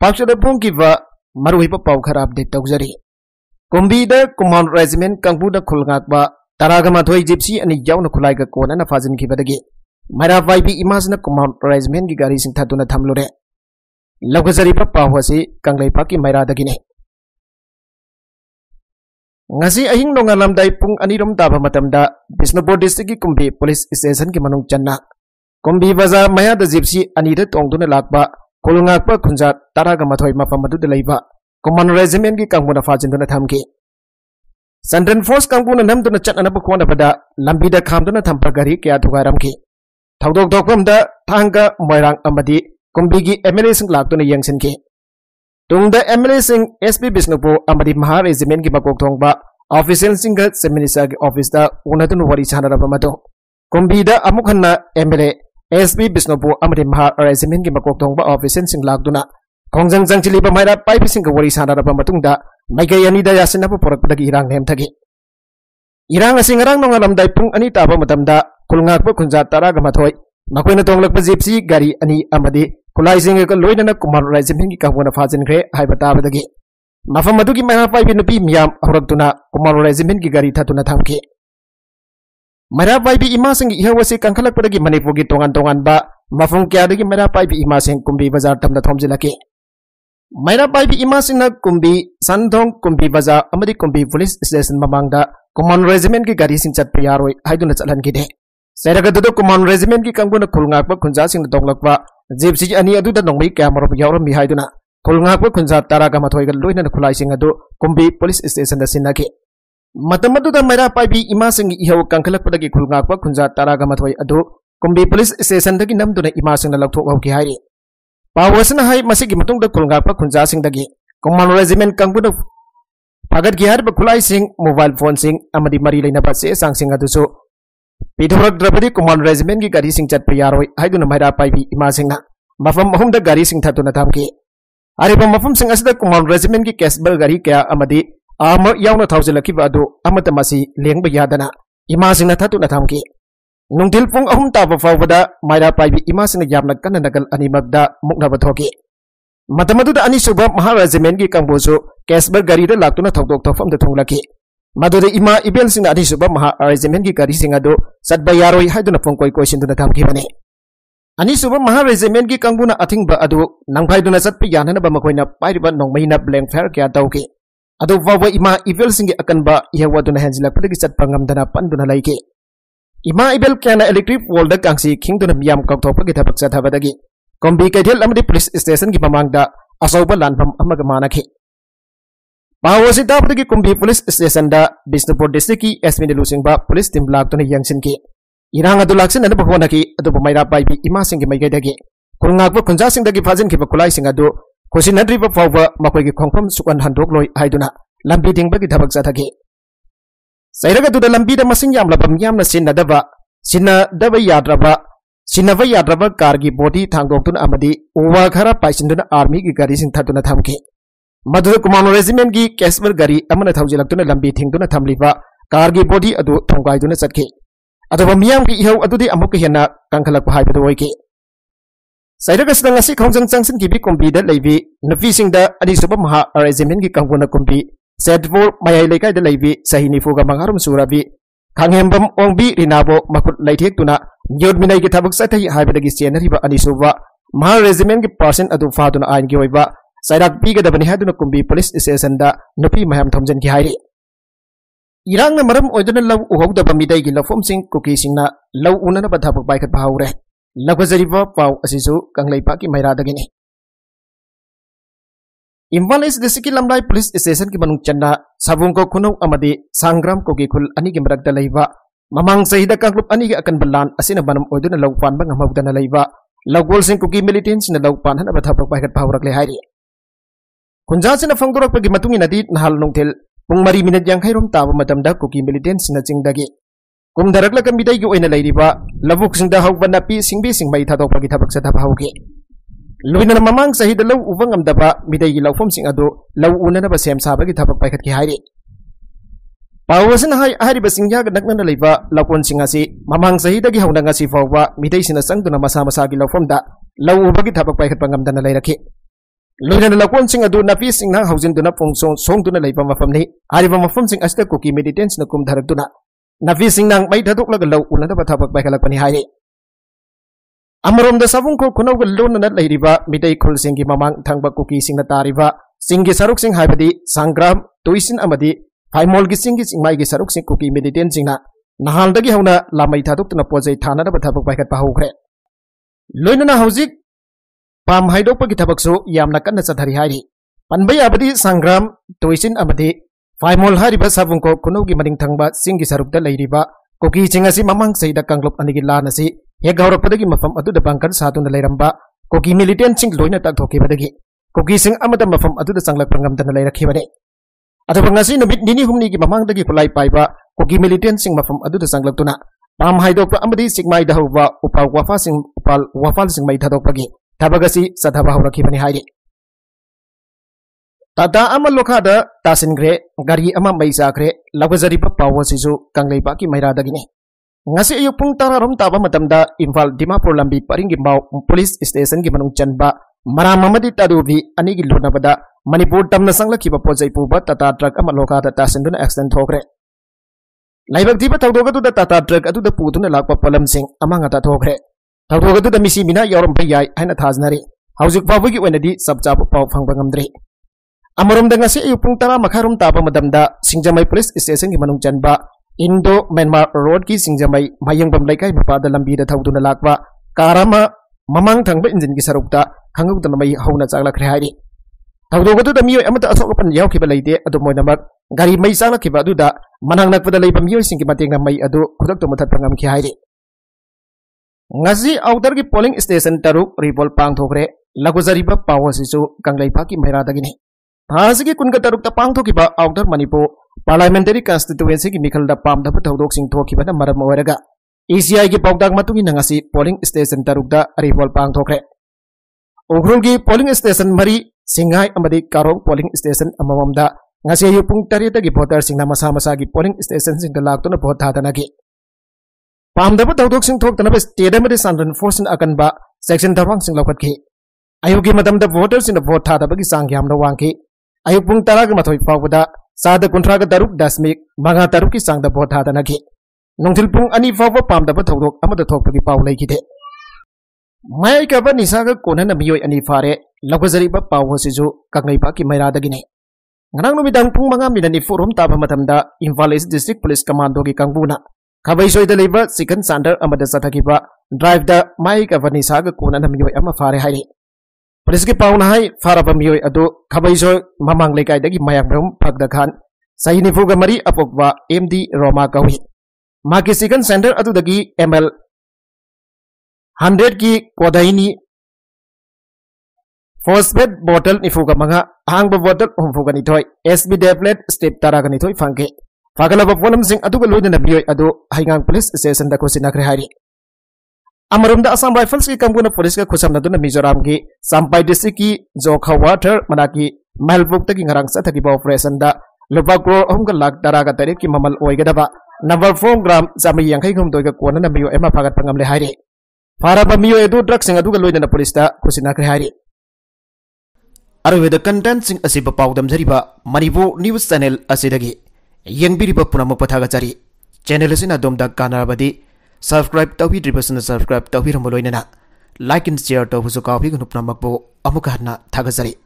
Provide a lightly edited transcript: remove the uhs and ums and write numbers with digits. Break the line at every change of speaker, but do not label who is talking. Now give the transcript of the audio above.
Pakshada Punkiva Maruipa Paukharab de Togzari. Kumbida Command Regiment Kambuda Kulnakba, Taragamatoi Gypsy and Yauna Kulaika Kona and Fazin Kibadagi. Mara Vibi Imasna Command Regiment Gigaris in Tatuna Tamlure. Lagazaripa Pawasi, Kanglai Paki Mara Dagine. Ngasi ahing nongalam dai pung anirom taba matamda Bisnupur district Kumbi police station ki manung channa Kumbi bazaar maya da gypsy anida tongduna lakba kulngakpa khunja taraga mathoi mafam adu laiba command regiment ki kangmuna fajinduna thamki Central Force kangmuna namduna chatna bukhona pada lambida khamduna thampa gari kya thugaramki thaudok dokomda thanga moirang amadi Kumbigi MLA sing laktuna yangsinki Tungda MLA sing SP Bisnupur amadi Maha Regiment ki makok thongba official single seminisa ki office da unatun wari chanaraba mato Kumbida amukhanna MLA SP Bisnupur amadi Maha Regiment ki makok thongba official sing lakduna khongjang jangchiliba maira paipi sing wari chanaraba matungda maikai ani da yasinapa porakpadagi irang nem thagi irang asing arang nongalam dai pung ani taba matamda kulngakpa khunja taraga mathoi makoina tonglakpa gypsy gari ani amadi Kukisingna ka loinana Command Regiment ki kangmuna fajinkhre haiba tabadagi mafam adugi mara paibi nupi miyam horaktuna Command Regiment ki gari thatuna thamki mara paibi imasing ihawasi kangkhalakpadagi Manipur ki tongan ba mafam kyadagi mara paibi imasing Kumbi bazar tamda thomjilaki mara paibi imasing na Kumbi Sandong Kumbi bazar amadi Kumbi police station mamangda Command Regiment ki gari sing chatpa yaroi haiduna chalhankide Seragadu Command Regiment ki kangmuna khulngakpa khunja sing tonglakpa Gypsy ani aduda nongmai camera yawram mi haiduna khulngakpa khunja taraga mathoiga loina khulaising adu Kumbi police station da sinaki matamaduda maira paibi imasing ihaw kangkhalakpadagi khulngakpa khunja taraga mathoi adu Kumbi police station dagi namduna imasing na lakthok hauki hairi pawasna hai masigi matungda khulngakpa khunja sing dagi Command Regiment kangbuda pagat gi harba khulaising mobile phone sing amadi mari leina ba se sangsing aduso Pidhorak Drapadi Command Regiment ki gari sing chatpa yaroi haiduna maira paibi imasingna mafam ahumda gari sing thatuna thamki ariba mafam sing asida Command Regiment ki casbal gari kya amadi armor yauna thaujalakiba adu amata masi lengba yadana imasingna thatuna thamki nungtil pung ahum taba fawbada maira paibi imasingna yamna kanna nagal animakda muknaba thoki matamaduda ani suba Maha Regiment ki kangbosu casbal gari da laktuna thaudok thofam da thonglaki Madura ima ibel sing adi suba Maha Regiment ki gari sing ado satba yaroi haiduna pongkoi koisinduna thamki bane ani suba Maha Regiment ki kangbuna athingba adu nangphaiduna satpa yanana ba makoina pairiba nongmaina blank fair kya tauki adu wawa ima ibel sing ki akanba ihawaduna hanjilakpadagi satpa ngamdana panduna laike ima ibel kyana electric wall da kangsi khingduna miyam kakthopagi thabak chathabadagi Kumbi kaithel amadi police station ki mamangda asauba lanpham amaga manakhi Pawasi dabdagi Kumbi police station da Bisnupur district ki SP Loufamsing police team laktuna yangsinki irang adu laksin anu bahwanaki adu maira paibi imasing ki maigaidagi kulngakpa khunja sing dagi fajin ki kulaising adu khosinadri ba fawba makoi ki khongpham sukan handok loi haiduna lambi dingbagi thabak chathagi sairaga du da lambi da masing yamlabam yamna sinna yadraba car ki body thangdoktuna amadi uwa khara paisinduna army ki gari sing thatuna thamki Madu Command Regiment ki casbal gari amana thaujilakuna lambi thingduna thamliba car ki body adu thonggaiduna chatki aduba miyam ki ihaw adudi amuk hena kangkhalak haibadu oiki sairaga sidang asi khongjang changsin ki bi Kumbi da leibi nupi singda ani suba Maha Regiment ki kanguna Kumbi setfor mayai lekai da leibi sahini fuga mangarum surabi khangembam ongbi rinabo makut laithek tuna yod minai ki thabak sathai haibadagi senariba ani suba Maha Regiment ki person adu faduna ain ki oiba Sairak piga da bani haduna Kumbi police station da nupi maham thomjan ki hairi irang na maram oiduna law uhog da Meeteigi Loufamsing Kukisingna law unana ba thabak Paikhatpa Houkhre lagwajariba paw asisu kanglaipa ki maira dagini Imphal East District ki lamdai police station ki manung channa sabungko khunau amadi sangram koki khul ani ki marak da leiba mamang sahida kanglup ani ki akan balan asina banam oiduna law pan bang hamawdana leiba lawgol sing kuki militants na law pan hana ba thabak Paikhatpa Houkhre hairi Kunjasina fangdorok pagi matungi nadi nahal nongtel pung mari minat yang khairom taba matamda kuki militants na chingdagi kum darakla ka Meeteigi oina leiriba labuk singda hawba napi singbi singbai thadok pagi thabak sathab hauki luina mamang sahida law ubang amdaba Meeteigi Loufamsing adu law unana ba sem sabagi thabak paikhat ki hairi pawasina hari ba singya ga nakna leiba lakon singasi mamang sahida gi hawna ngasi fawba Meeteigi sina sangduna masa masa gi Loufamda law ubagi thabak paikhat pangamdana leiraki loina lakwonsing adu napisingna haujinduna pungsong songduna leiba mafamni ariba mafamsing asta kuki militants na kumdharakduna napisingna mai thadukla law unada bathabak baikhalakpani haire amarom da sabung ko kunau lona na leiriba midai khulsingi mamang thangba Kukisingna tariba singi saruk sing haibadi sangram toisin amadi faimol gi singi singmai gi saruk sing kuki militants singna nahaldagi hauna lamai thadukna pojai thana da bathabak baikhatpa Houkhre loina na hauzik pam haidokpa gi thabaksu yamna kanna chathari hairi panbai abadi sangram toisin amadi faimol hariba sabung ko kunau gi maning thangba singi saruk da leiriba Kukising asi mamang saida kanglop anigi lanasi he gaurapadagi mafam adu da bangkan satuna leiramba Kuki militant sing loina tak thokibadagi Kukising amada mafam adu da sanglak prangamdana leirakhibade adaba ngasi numit nini humni gi mamangdagi kulai paiba Kuki militant sing mafam adu da sanglaktuna pam haidokpa amadi sigmai da huwa upal wafa sing upal wafal sing mai thadokpagi thabagasi sathaba hawrakhibani hairi tata amal lokhada tasingre gari ama mai sakre lagazari pa pawo sisu kanglei pa ki maira dagine ngasi ayuk pung tararom taba matamda Imphal Dimapur lambi paringi mau police station gi manung chanba maram amadi tadubi ani gi lona bada Manipur tamna sanglakhiba pojai puba tata truck ama lokhada tasinduna accident thokre laibak diba thawdoga du da tata truck adu da puduna lakpa Loufamsing amanga ta thokre thawdoga du da misi mina yorom bayai haina thaznari haujuk babugi wenadi sabchapu pau phangba ngamdri amarom da ngasi ayuk pung tara makharum taba madamda Singjamai police station gi manung chanba Indo Myanmar road ki Singjamai mayang laikai mapada lambi da thawduna lakwa karama mamang thangba engine gi sarukta khangudna mai hauna chaklakhre hairi thawdogadu da miyoi amata asokapan yawkhiba leide adu moinamak gari mai chaklakhiba adu da manang nakpada leiba miyoi singi matengna mai adu khudakto mathat pangam khi hairi ngasi outer gi polling station taruk ripol pang thokre laguzariba pawo sisu kanglei phaki maira dagini Hasigi kunga taruk ta pang thokiba outer Manipur parliamentary constituency ki mikhal da pam da thawdok sing thokiba na maram oiraga ECI ki pawdak matugi nangasi polling station taruk da ripol pang thokre Houkhre ki polling station mari singai amadi karong polling station amamamda ngasi yupung tarita ki voter singna masa masa ki polling station sing da laktuna vote thadana ki pam da thawdok sing thok tana state amadi sanran force akan ba section tarwang sing lokhat ki ayugi madam da voters in the vote thada bagi sangyam da wangki ayuk pung tara ga mathoi pawda sada kuntra ga daruk dasmik manga taruk ki sang da vote thada naki nongthil pung ani pawba pam da thawdok amada thok pagi paw lei kide mai ka ba nisa ga kona na miyoi ani fare lagazari ba paw sisu kangai ba ki maira dagine nganang numidang pung manga minani forum taba matamda Imphal East District Police Commando gi kangbuna khabai soi da leiba second sander amada sathakiba drive da mai ka ba nisa ga kona na miyoi ama fare hairi Police ki pauna hai faraba miyoi adu khabai soi mamang lekai dagi mayak bram phagda khan saini fuga mari apokwa MD Roma kawi maki second sander adu dagi ML 100 ki kodaini phosphate bottle ni fuga manga hangba bottle fuga ni thoi SB tablet step taraga ni thoi fangke fagalaba Loufamsing adu ga loina miyoi adu haingang police station da ko sinakre hari amarum da Assam Rifles ki kamguna police ka khusam naduna Mizoram ki Sampai district ki Jokha water manaki malbuk ta ki ngarang sa thaki ba operation da lupa kro ahumga lak daraga tarif ki mamal oigadaba number 4 gram jami yankai khum toiga kona na miyo ema phagat pangamle hairi faraba miyo edu drug sing adu ga loina police da khusina kre hairi arweda content sing asiba pawdam jariba Manipur news channel asidagi yengbiriba punama pathaga chari channel asina domda kanarabadi subscribe tawhi dribasna subscribe tawhi ramoloina like and share tawhusu kawi gunupna makbo amuka hana thagazari